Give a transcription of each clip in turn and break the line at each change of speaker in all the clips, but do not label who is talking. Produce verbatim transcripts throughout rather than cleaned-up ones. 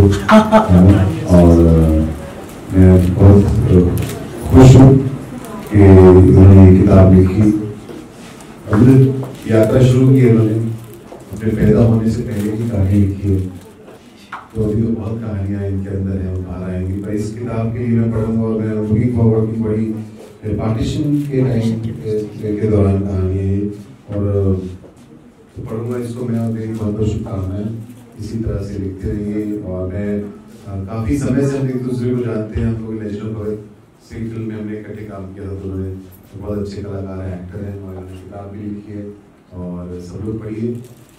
और मैं बहुत खुश हूँ कि उन्होंने ये किताब लिखी। हमने यात्रा शुरू की है, उन्होंने अपने पैदा होने से पहले की कहानी लिखी है, तो अभी तो बहुत कहानियाँ इनके अंदर हैं, वो बाहर आएंगी। पर इस किताब के लिए मैं पढ़ूंगा और मैं लुकिंग फॉरवर्ड की बड़ी पार्टीशन के टाइम के दौरान कहानी है, और तो पढ़ूंगा इसको मैं, और मेरी बहुत बहुत शुभकामनाएं। इसी तरह से लिखते रहिए। और मैं काफ़ी समय से हम एक दूसरे को जानते हैं, हम लोग नेशनल भगत सिंह फिल्म में हमने इकट्ठे काम किया था, तो उन्होंने बहुत अच्छे कलाकार हैं, एक्टर हैं, और उन्होंने किताब भी लिखी है, और सब लोग पढ़िए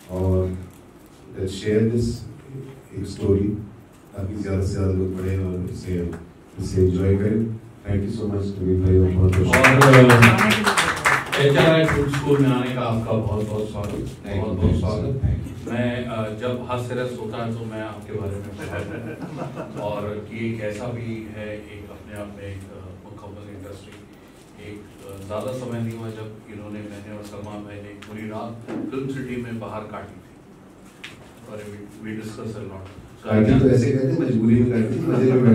और शेयर दिस एक स्टोरी, ताकि ज़्यादा से ज़्यादा लोग पढ़ें और इसे इसे एंजॉय करें। Thank you so much Naveen भाई, बहुत बहुत
H R I food school में आने का आपका बहुत बहुत स्वागत, बहुत बहुत स्वागत। मैं जब हर सिरस होता है तो मैं आपके बारे में बताऊँ, और कि एक ऐसा भी है, एक अपने आप में एक मुकम्मल इंडस्ट्री। एक ज़्यादा समय नहीं हुआ जब इन्होंने, मैंने और सलमान भाई ने एक पूरी रात फिल्म सिटी में बाहर काटी थी, और वी डिस्कस अ लॉट।
काटी तो ऐसे कहते हैं, मजबूरी में काटी थी, मजे में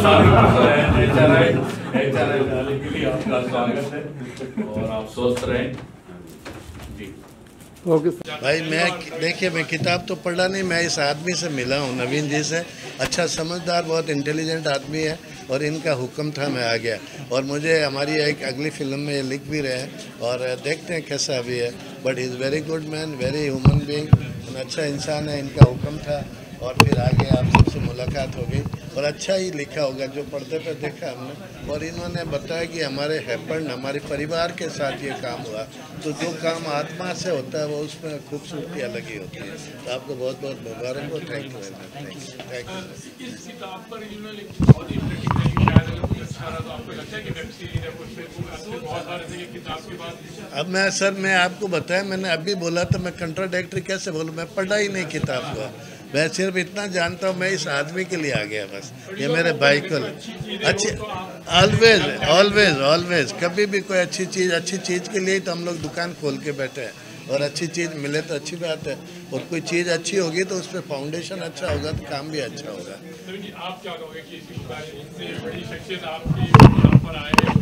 H R I H R I डालने के लिए आपका स्वागत है, और आप स्वस्थ रहें जी।
ओके भाई, मैं देखिए मैं किताब तो पढ़ा नहीं, मैं इस आदमी से मिला हूँ, नवीन जी से। अच्छा समझदार, बहुत इंटेलिजेंट आदमी है, और इनका हुक्म था मैं आ गया। और मुझे हमारी एक अगली फिल्म में ये लिख भी रहे हैं, और देखते हैं कैसा अभी है। But is very good man, very human being, अच्छा इंसान है। इनका हुक्म था, और फिर आगे आप सबसे मुलाकात हो गई, और अच्छा ही लिखा होगा जो पढ़ते पे देखा हमने। और इन्होंने बताया कि हमारे हैपन, हमारे परिवार के साथ ये काम हुआ, तो जो काम आत्मा से होता है वो उसमें खूबसूरती अलग ही होती है। तो आपको बहुत बहुत मुबारक हो। Thank you very much, thank you thank you.
इस किताब पर इन्होंने बहुत इंटरेस्टिंग है, शायद अगर कुछ अच्छा रहा तो आपको लगता है कि वेब सीरीज या कुछ बहुत सारे थे किताब के बाद।
अब मैं सर मैं आपको बताया, मैंने अभी बोला तो मैं कंट्राडिक्टरी कैसे बोलूँ, मैं पढ़ा ही नहीं किताब को। मैं सिर्फ इतना जानता हूँ, मैं इस आदमी के लिए आ गया बस, ये मेरे भाई को। अच्छी ऑलवेज ऑलवेज ऑलवेज कभी भी कोई अच्छी चीज़, अच्छी चीज़ के लिए तो हम लोग दुकान खोल के बैठे हैं, और अच्छी चीज़ मिले तो अच्छी बात है। और कोई चीज़ अच्छी होगी तो उस पर फाउंडेशन अच्छा होगा तो काम भी अच्छा होगा।
आप क्या कहोगे कि इससे बड़ी शख्सियत आपकी यहाँ पर आए?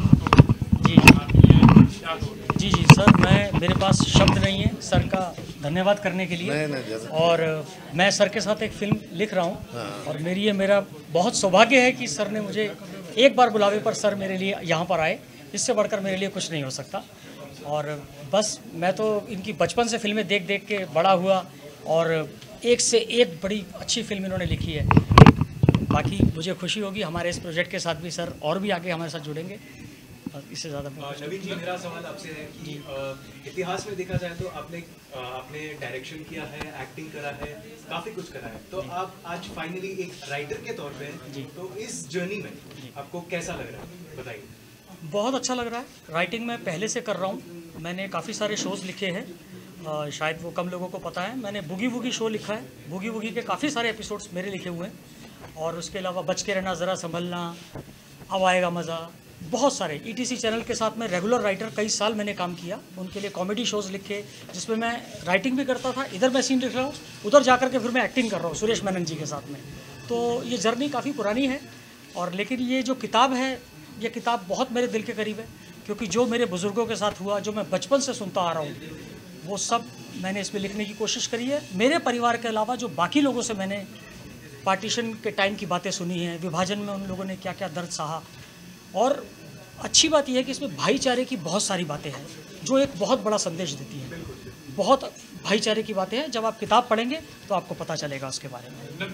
जी जी सर, मैं मेरे पास शब्द नहीं है सर का धन्यवाद करने के लिए।
नहीं, नहीं,
और मैं सर के साथ एक फिल्म लिख रहा हूँ,
हाँ।
और मेरी ये मेरा बहुत सौभाग्य है कि सर ने मुझे एक बार बुलावे पर सर मेरे लिए यहाँ पर आए। इससे बढ़कर मेरे लिए कुछ नहीं हो सकता। और बस मैं तो इनकी बचपन से फिल्में देख देख के बड़ा हुआ, और एक से एक बड़ी अच्छी फिल्म इन्होंने लिखी है। बाकी मुझे खुशी होगी हमारे इस प्रोजेक्ट के साथ भी सर और भी आगे हमारे साथ जुड़ेंगे। इससे ज़्यादा
नवीन जी, मेरा सवाल आपसे है कि इतिहास में देखा जाए तो आपने आपने डायरेक्शन किया है, एक्टिंग करा है, काफ़ी कुछ करा है, तो आप आज फाइनली एक राइटर के तौर पे हैं, तो इस जर्नी में आपको कैसा लग रहा है, बताइए।
बहुत अच्छा लग रहा है। राइटिंग मैं पहले से कर रहा हूँ, मैंने काफ़ी सारे शोज़ लिखे हैं, शायद वो कम लोगों को पता है। मैंने बुगी वुगी शो लिखा है, बुगी वुगी के काफ़ी सारे एपिसोड्स मेरे लिखे हुए हैं। और उसके अलावा बच के रहना, ज़रा संभलना, अब आएगा मज़ा, बहुत सारे ईटीसी चैनल के साथ में रेगुलर राइटर कई साल मैंने काम किया, उनके लिए कॉमेडी शोज़ लिखे जिसमें मैं राइटिंग भी करता था। इधर मैं सीन लिख रहा हूँ, उधर जा कर के फिर मैं एक्टिंग कर रहा हूँ सुरेश मेनन जी के साथ में। तो ये जर्नी काफ़ी पुरानी है, और लेकिन ये जो किताब है, ये किताब बहुत मेरे दिल के करीब है, क्योंकि जो मेरे बुज़ुर्गों के साथ हुआ, जो मैं बचपन से सुनता आ रहा हूँ, वो सब मैंने इसमें लिखने की कोशिश करी है। मेरे परिवार के अलावा जो बाकी लोगों से मैंने पार्टीशन के टाइम की बातें सुनी हैं, विभाजन में उन लोगों ने क्या क्या दर्द सहा। और अच्छी बात यह है कि इसमें भाईचारे की बहुत सारी बातें हैं, जो एक बहुत बड़ा संदेश देती हैं। बहुत भाईचारे की बातें हैं, जब आप किताब पढ़ेंगे तो आपको पता चलेगा उसके बारे में।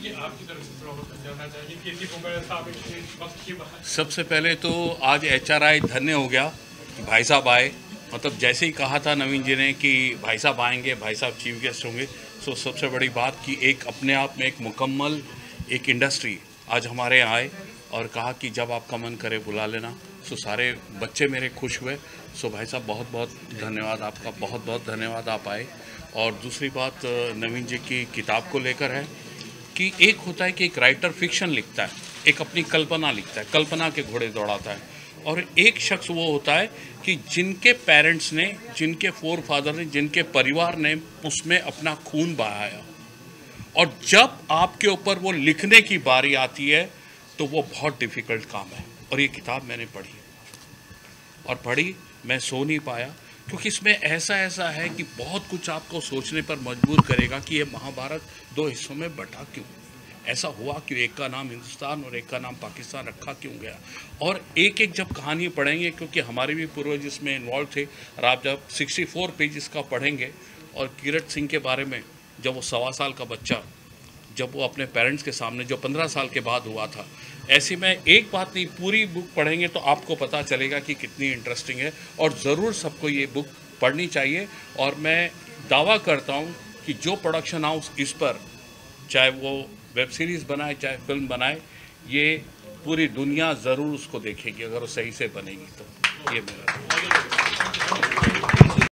सबसे पहले तो आज एच आर आई धन्य हो गया कि भाई साहब आए। मतलब जैसे ही कहा था नवीन जी ने कि भाई साहब आएंगे, भाई साहब चीफ गेस्ट होंगे, तो सबसे बड़ी बात कि एक अपने आप में एक मुकम्मल एक इंडस्ट्री आज हमारे यहाँ आए और कहा कि जब आपका मन करे बुला लेना। सो सारे बच्चे मेरे खुश हुए। सो भाई साहब बहुत बहुत धन्यवाद आपका, बहुत बहुत धन्यवाद आप आए। और दूसरी बात नवीन जी की किताब को लेकर है कि एक होता है कि एक राइटर फिक्शन लिखता है, एक अपनी कल्पना लिखता है, कल्पना के घोड़े दौड़ाता है, और एक शख्स वो होता है कि जिनके पेरेंट्स ने, जिनके फोर फादर ने, जिनके परिवार ने उसमें अपना खून बहाया, और जब आपके ऊपर वो लिखने की बारी आती है तो वो बहुत डिफ़िकल्ट काम है। और ये किताब मैंने पढ़ी और पढ़ी, मैं सो नहीं पाया, क्योंकि इसमें ऐसा ऐसा है कि बहुत कुछ आपको सोचने पर मजबूर करेगा कि ये महाभारत दो हिस्सों में बटा क्यों, ऐसा हुआ क्यों, एक का नाम हिंदुस्तान और एक का नाम पाकिस्तान रखा क्यों गया। और एक एक जब कहानी पढ़ेंगे, क्योंकि हमारे भी पूर्वज इसमें इन्वॉल्व थे, और आप जब चौंसठ पेजेस का पढ़ेंगे और कीरत सिंह के बारे में, जब वो सवा साल का बच्चा, जब वो अपने पेरेंट्स के सामने, जो पंद्रह साल के बाद हुआ था, ऐसी में एक बात नहीं, पूरी बुक पढ़ेंगे तो आपको पता चलेगा कि कितनी इंटरेस्टिंग है। और ज़रूर सबको ये बुक पढ़नी चाहिए। और मैं दावा करता हूँ कि जो प्रोडक्शन हाउस इस पर, चाहे वो वेब सीरीज़ बनाए चाहे फिल्म बनाए, ये पूरी दुनिया ज़रूर उसको देखेगी अगर वो सही से बनेगी तो। ये मेरा